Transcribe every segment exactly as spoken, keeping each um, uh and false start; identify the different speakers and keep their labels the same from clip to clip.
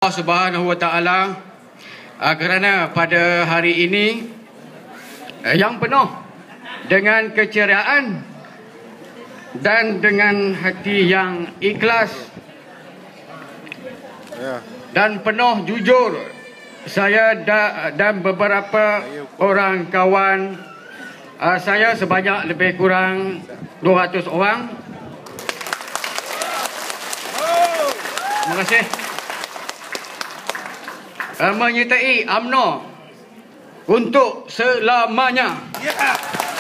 Speaker 1: Allah Subhanahu Wa Taala uh, kerana pada hari ini uh, yang penuh dengan keceriaan dan dengan hati yang ikhlas dan penuh jujur, saya da, dan beberapa orang kawan uh, saya sebanyak lebih kurang dua ratus orang. Terima kasih. Uh, menyertai U M N O untuk selamanya. Yeah.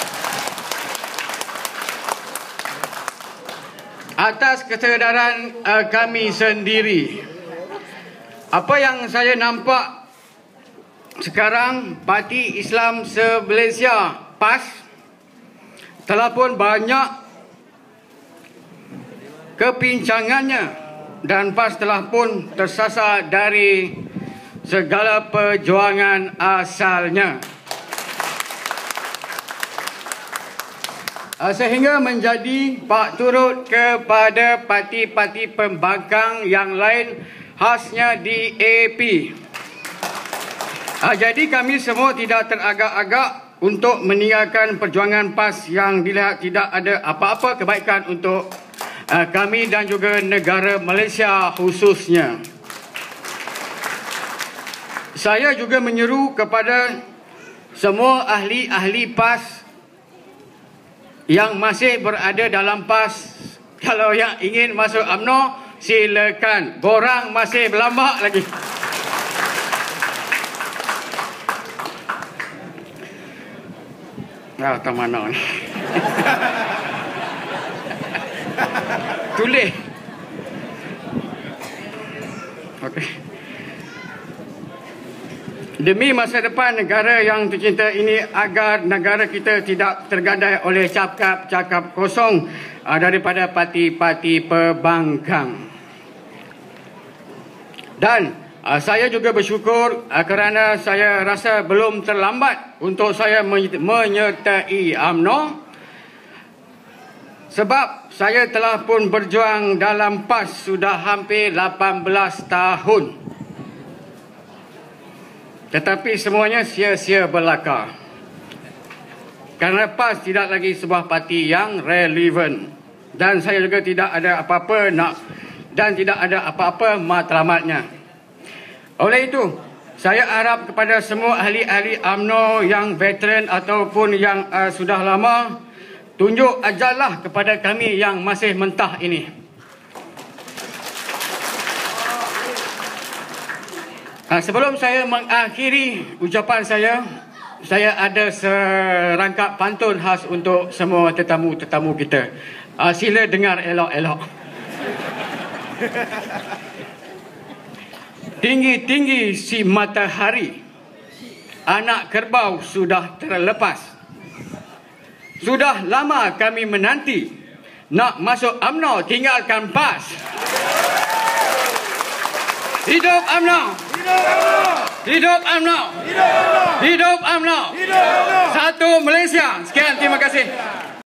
Speaker 1: Atas kesedaran uh, kami sendiri, apa yang saya nampak sekarang, Parti Islam se-Malaysia P A S telah pun banyak kepincangannya dan P A S telah pun tersasar dari segala perjuangan asalnya, sehingga menjadi pak turut kepada parti-parti pembangkang yang lain, khasnya di A P. Jadi kami semua tidak teragak-agak untuk meninggalkan perjuangan P A S yang dilihat tidak ada apa-apa kebaikan untuk kami dan juga negara Malaysia khususnya. Saya juga menyeru kepada semua ahli-ahli P A S yang masih berada dalam P A S, kalau yang ingin masuk U M N O, silakan. Borang masih berlambak lagi. Ah, tak mana ni. Tulis. Okey. Demi masa depan negara yang tercinta ini, agar negara kita tidak tergadai oleh cakap-cakap kosong uh, daripada parti-parti pembangkang. Dan uh, saya juga bersyukur uh, kerana saya rasa belum terlambat untuk saya menyertai U M N O, sebab saya telah pun berjuang dalam P A S sudah hampir lapan belas tahun. Tetapi semuanya sia-sia belaka, kerana P A S tidak lagi sebuah parti yang relevan, dan saya juga tidak ada apa-apa nak dan tidak ada apa-apa matlamatnya. Oleh itu, saya harap kepada semua ahli-ahli U M N O yang veteran ataupun yang uh, sudah lama, tunjuk ajarlah kepada kami yang masih mentah ini. Uh, sebelum saya mengakhiri ucapan saya, saya ada serangkap pantun khas untuk semua tetamu-tetamu kita. Uh, sila dengar elok-elok. Tinggi-tinggi si matahari, anak kerbau sudah terlepas. Sudah lama kami menanti, nak masuk U M N O tinggalkan P A S. Hidup U M N O! Hidup U M N O! Hidup U M N O! Satu Malaysia! Sekian, terima kasih.